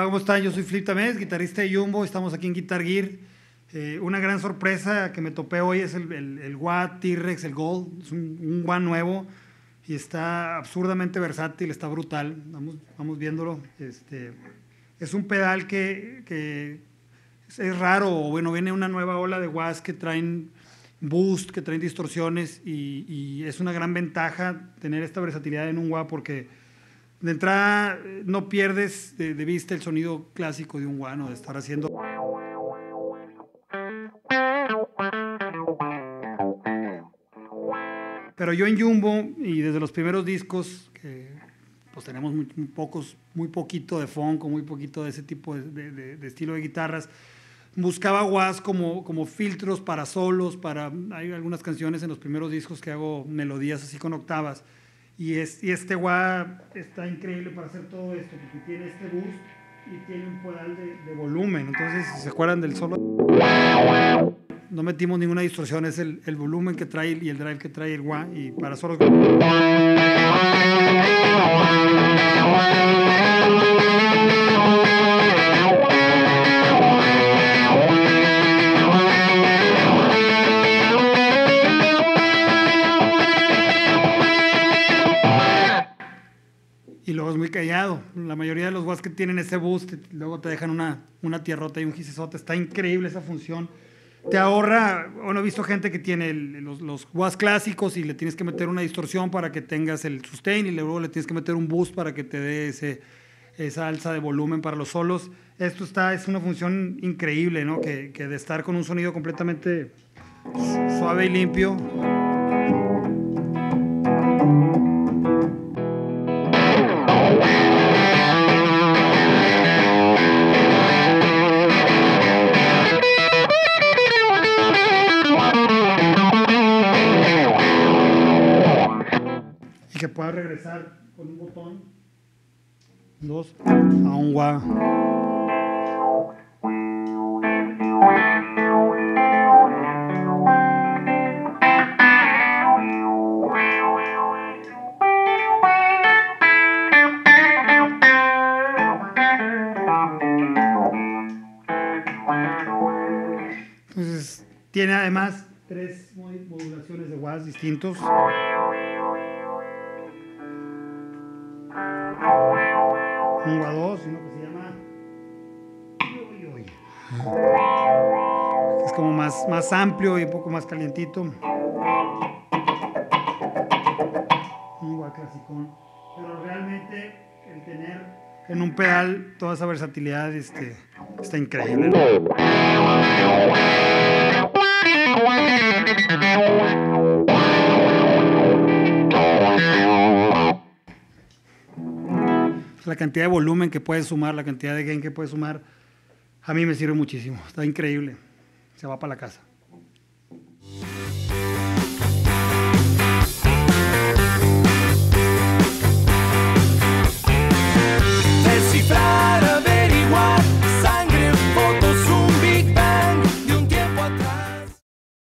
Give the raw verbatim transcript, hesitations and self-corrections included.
Hola, ¿cómo están? Yo soy Flip Tamés, guitarrista de Jumbo. Estamos aquí en Guitar Gear. Eh, una gran sorpresa que me topé hoy es el, el, el wah T-Rex, el Gold. Es un, un wah nuevo y está absurdamente versátil, está brutal. Vamos, vamos viéndolo. Este, es un pedal que, que es raro, o bueno, viene una nueva ola de wahs que traen boost, que traen distorsiones y, y es una gran ventaja tener esta versatilidad en un wah porque de entrada no pierdes de, de vista el sonido clásico de un wah, ¿no? De estar haciendo. Pero yo en Jumbo y desde los primeros discos, que pues tenemos muy, muy pocos, muy poquito de funk, muy poquito de ese tipo de, de, de estilo de guitarras, buscaba wahs como, como filtros para solos, para, hay algunas canciones en los primeros discos que hago melodías así con octavas, y, es, y este wah está increíble para hacer todo esto, porque tiene este boost y tiene un pedal de, de volumen. Entonces, si se acuerdan del solo, no metimos ninguna distorsión, es el, el volumen que trae y el drive que trae el wah, y para solos. Y luego es muy callado. La mayoría de los wahs que tienen ese boost, luego te dejan una, una tierrota y un gisesote. Está increíble esa función. Te ahorra, bueno, he visto gente que tiene el, los, los wahs clásicos y le tienes que meter una distorsión para que tengas el sustain y luego le tienes que meter un boost para que te dé ese, esa alza de volumen para los solos. Esto está, es una función increíble, ¿no? Que, que de estar con un sonido completamente suave y limpio. Y que pueda regresar con un botón, dos, a un wah. Entonces, tiene además tres modulaciones de wahs distintos. Un wah dos, uno que se llama uy, uy. Es como más, más amplio y un poco más calientito. Un wah clasicón. Pero realmente el tener en un pedal toda esa versatilidad este, está increíble, ¿no? La cantidad de volumen que puedes sumar, la cantidad de gain que puedes sumar, a mí me sirve muchísimo. Está increíble. Se va para la casa.